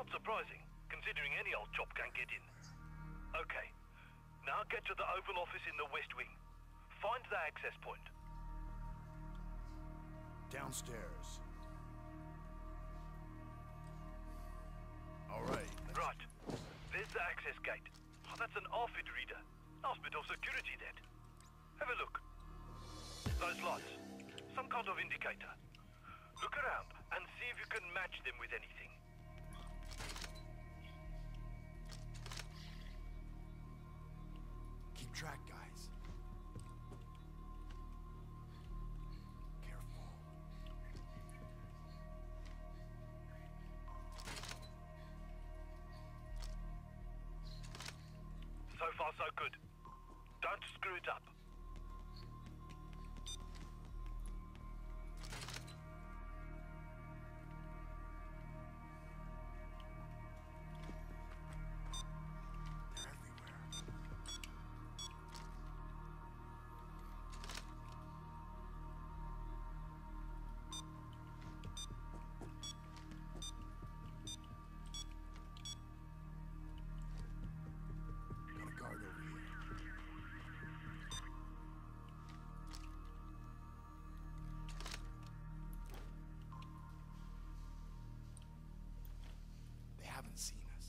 Not surprising, considering any old chop can't get in. Okay, now get to the Oval Office in the West Wing. Find the access point. Downstairs. Alright. Right. There's the access gate. Oh, that's an RFID reader. Nice bit of security there. Have a look. Those lights. Some kind of indicator. Look around and see if you can match them with anything. Keep track, guys. Careful. So far, so good. Don't screw it up. They're everywhere. Got a guard over here. They haven't seen us.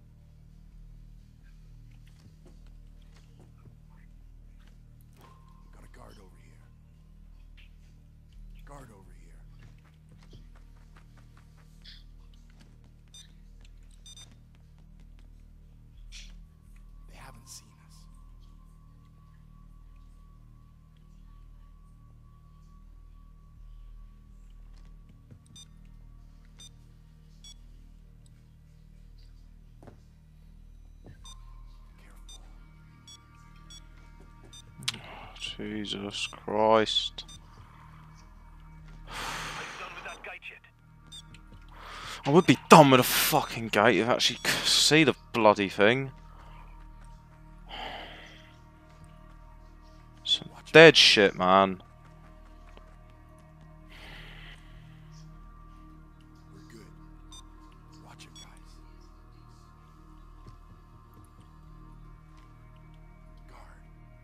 Got a guard over here. Guard over here. They haven't seen us. Careful. Jesus Christ. Are you done with that gate yet? I would be done with a fucking gate if I actually could see the bloody thing. Some dead shit, man. We're good. Watch it, guys. Guard.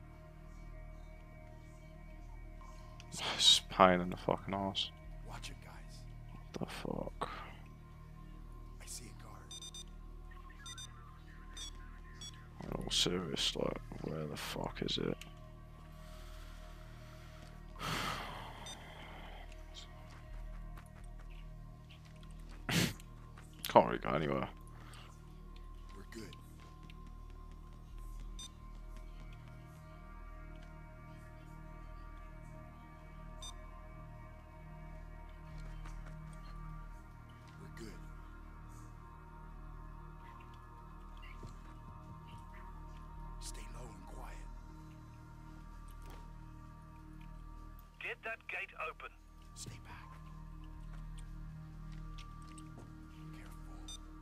It's a pain in the fucking ass. Watch it, guys. What the fuck? I see a guard. In all serious, like, where the fuck is it? Can't really go anywhere. We're good. We're good. Stay low and quiet. Get that gate open. Stay back. Careful.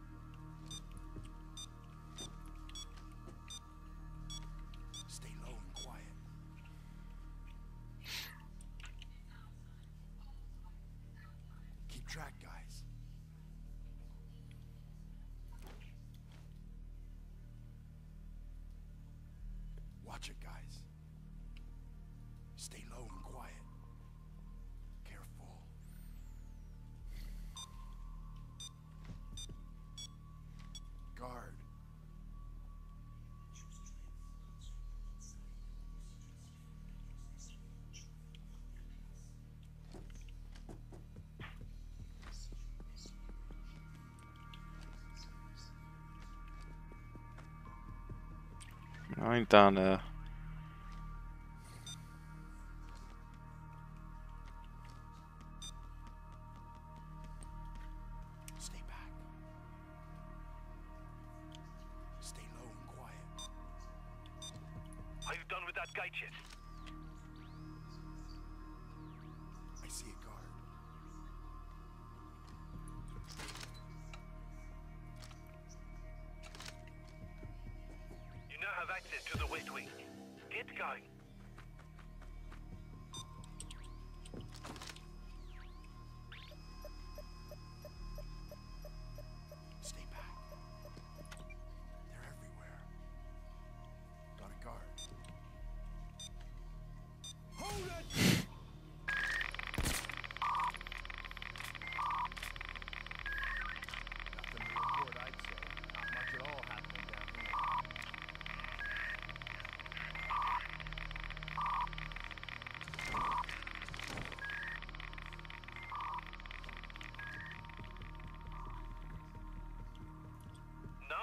Stay low and quiet. Keep track, guys. Watch it, guys. Stay low and quiet. Careful. Guard. I ain't down there. Stay back. Stay low and quiet. Are you done with that gate yet? I see a guard. You now have access to the West Wing. Get going. Stay back.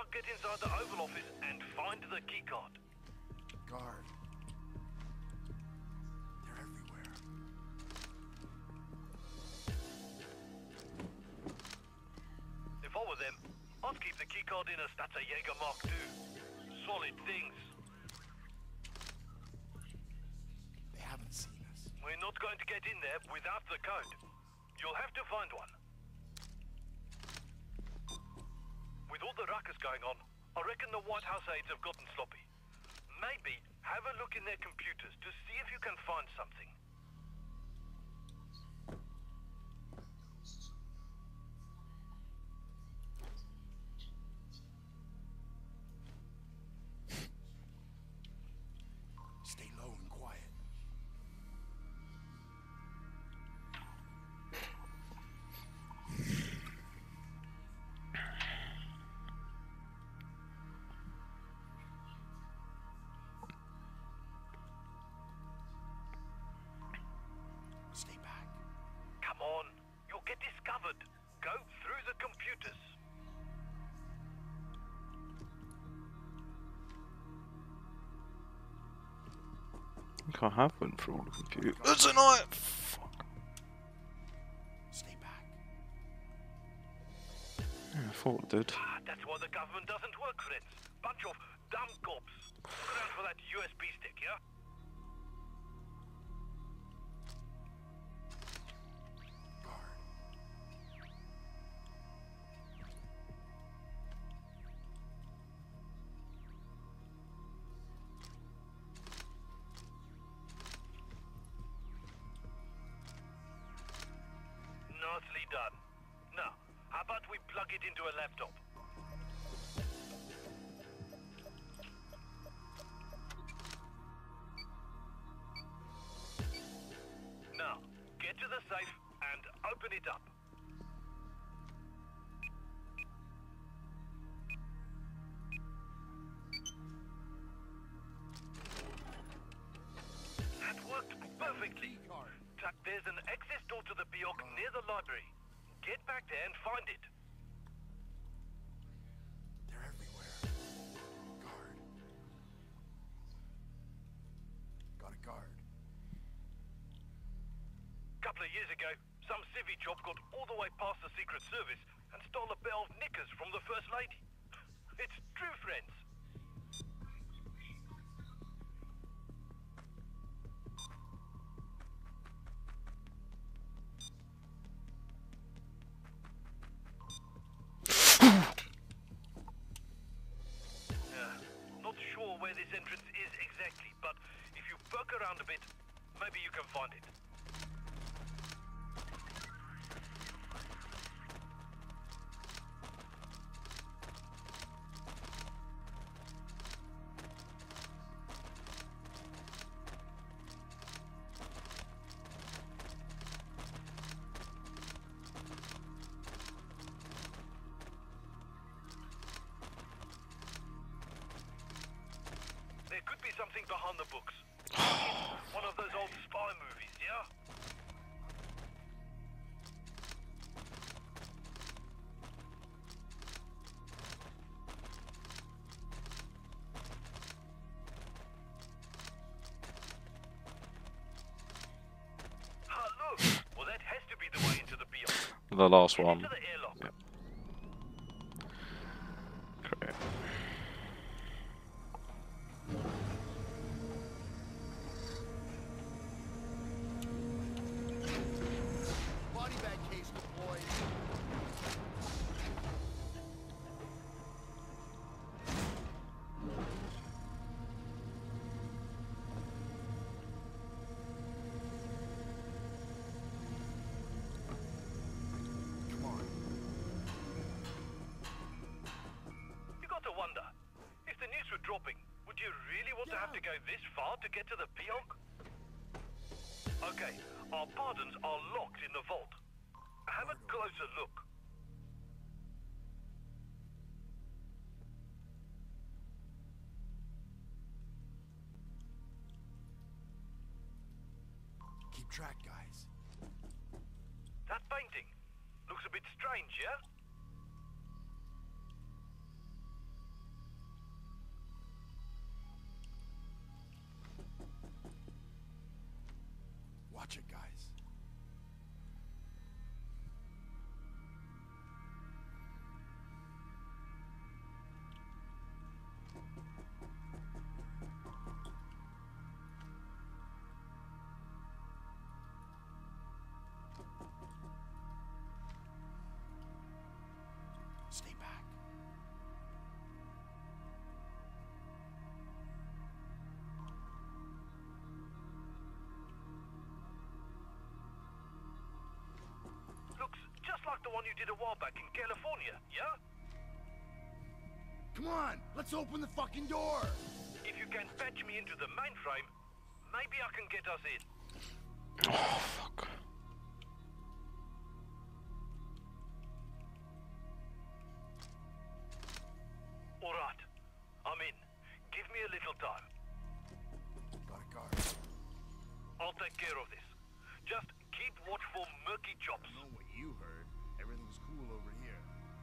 get inside the Oval Office and find the keycard. Guard. They're everywhere. If I were them, I'd keep the keycard in a Stata Jaeger Mark II. Solid things. They haven't seen us. We're not going to get in there without the code. You'll have to find one. With all the ruckus going on, I reckon the White House aides have gotten sloppy. Maybe have a look in their computers to see if you can find something. Stay low and quiet. Stay back. Come on, you'll get discovered. Go through the computers. I think I have went through all the computers tonight. Fuck. Stay back. Yeah, I thought I did. That's why the government doesn't work, friends. Bunch of dumb cops. Look around for that USB stick, yeah? Guard. Nicely done. Now, how about we plug it into a laptop? Now, get to the safe and open it up. That worked perfectly. Tuck, there's an access door to the PAYDAY near the library. Get back there and find it. They're everywhere. Guard. Got a guard. Couple of years ago, some civvy chop got all the way past the Secret Service and stole a pair of knickers from the First Lady. It's true, friends. Not sure where this entrance is exactly, but if you poke around a bit, maybe you can find it. There could be something behind the books. One of those old spy movies, yeah? Ah, look! Well, that has to be the way into the PAYDAY. The last Get one. into the airlock. Yep. Great. Body bag case deployed. Come on. You got to wonder, if the news were dropping, would you really want to have to go this far to get to the PAYDAY? Okay, our pardons are locked in the vault. Have a closer look. Keep track, guys. That painting looks a bit strange, yeah? Watch it, guys. Stay back. Looks just like the one you did a while back in California, yeah? Come on, let's open the fucking door. If you can patch me into the mainframe, maybe I can get us in. Oh, fuck. Alright, I'm in. Give me a little time. Got a guard. I'll take care of this. Just keep watch for murky chops. I know what you heard. Everything's cool over here.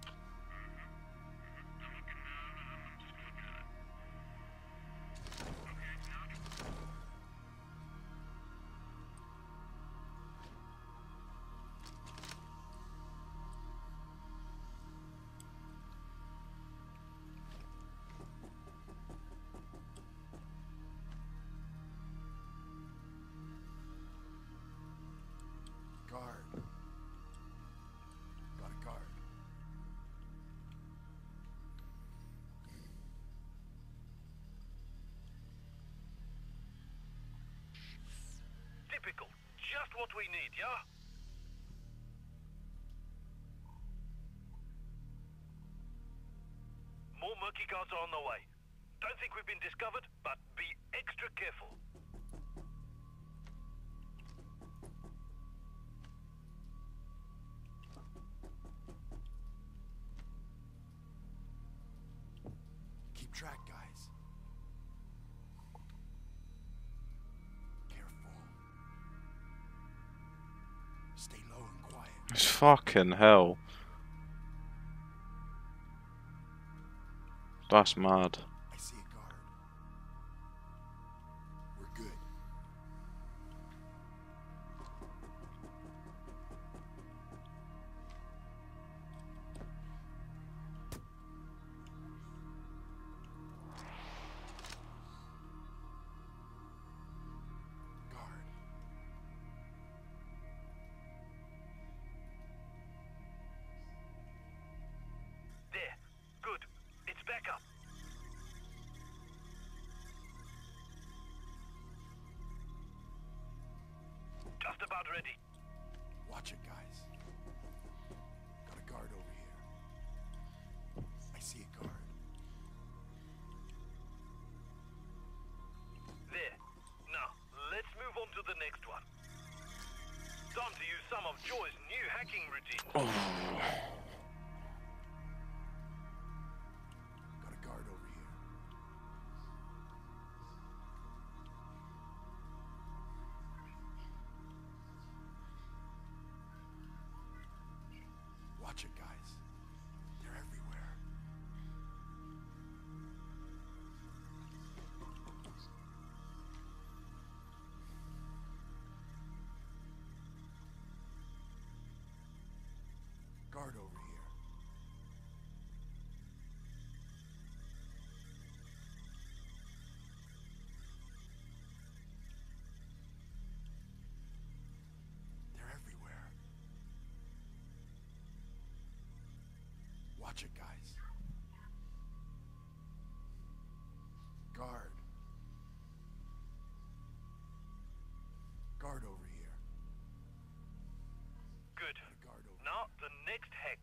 Guard. Got a guard. Typical. Just what we need, yeah? More murky guards are on the way. Don't think we've been discovered, but be extra careful. Keep track, guys. Careful. Stay low and quiet. It's fucking hell. That's mad. I see a guard. We're good. Guard. There. Good. It's back up. Just about ready. Watch it, guys. Got a guard over here. I see a guard. There. Now, let's move on to the next one. Time to use some of Joy's new hacking routine. Oh. Got a guard over here. Watch it, guys. They're everywhere. Guard over here. They're everywhere. Watch it, guys. Guard. Guard over here. Good. Got a guard over. Now, the next hack.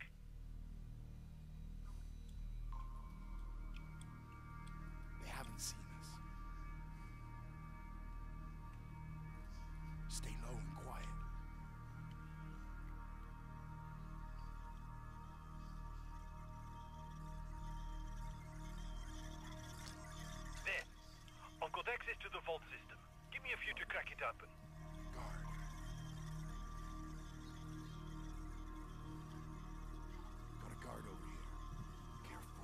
They haven't seen us. Stay low and quiet. There. I've got access to the vault system. Give me a few to crack it open. Guard. Got a guard over here. Careful.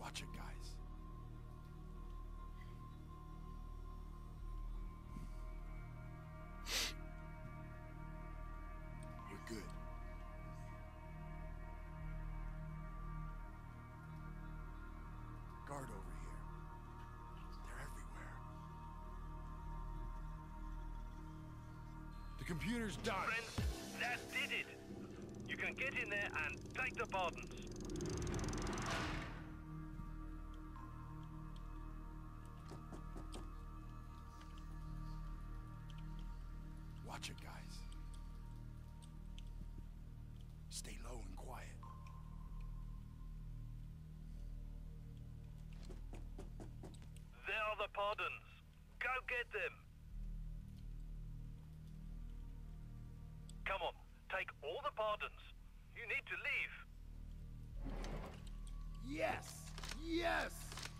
Watch it, guys. We're good. Guard over here. They're everywhere. The computer's done. Friends, that did it. You can get in there and take the pardons. Watch it, guys. Stay low and quiet. There are the pardons. Go get them. Come on, take all the pardons. You need to leave. Yes! Yes!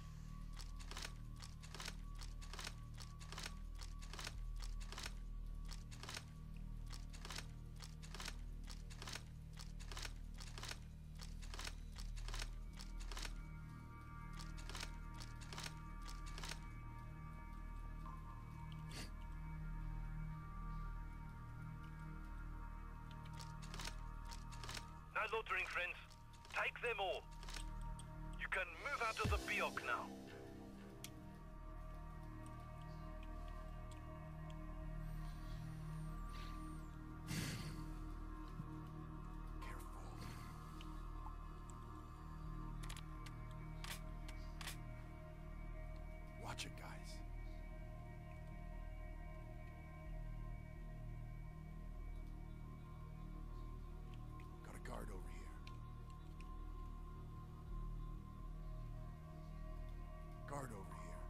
No loitering, friends. Take them all. You can move out of the Biok now. Careful. Watch it, guys. Got a guard over here. Guard over here.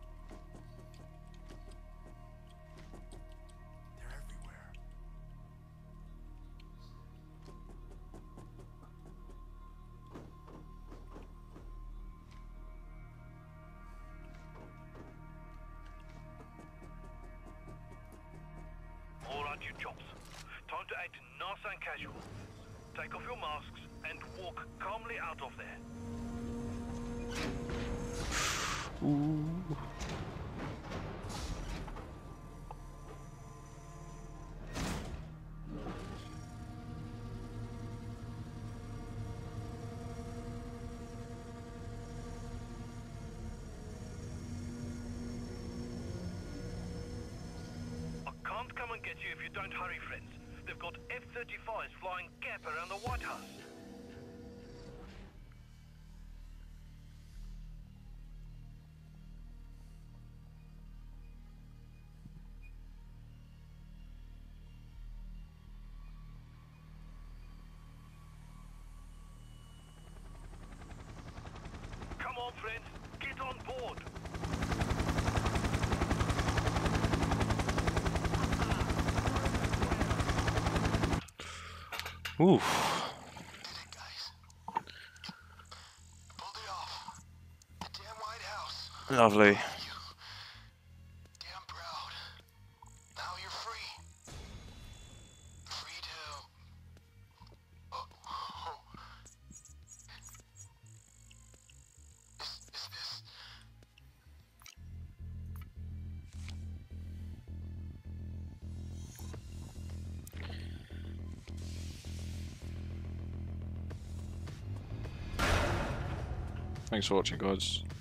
They're everywhere. All right, you chops. Time to act nice and casual. Take off your masks and walk calmly out of there. Ooh. I can't come and get you if you don't hurry, friends. They've got F-35s flying gap around the White House. Come on, friends. Get on board. Oof. Guys. Pulled it off. The damn White House. Lovely. Damn proud. Now you're free. Free to... Oh. Is this... Thanks for watching, guys.